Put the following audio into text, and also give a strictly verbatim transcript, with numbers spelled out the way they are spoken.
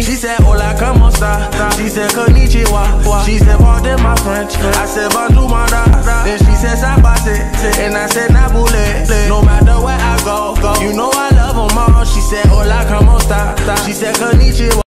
She said, hola, como esta? She said, konnichiwa. She said, pardon my French. I said, bonjour, manda. Then she said, sabate. And I said, nabule. No matter where I go, go. You know I love them all. She said, hola, como esta? She said, konnichiwa.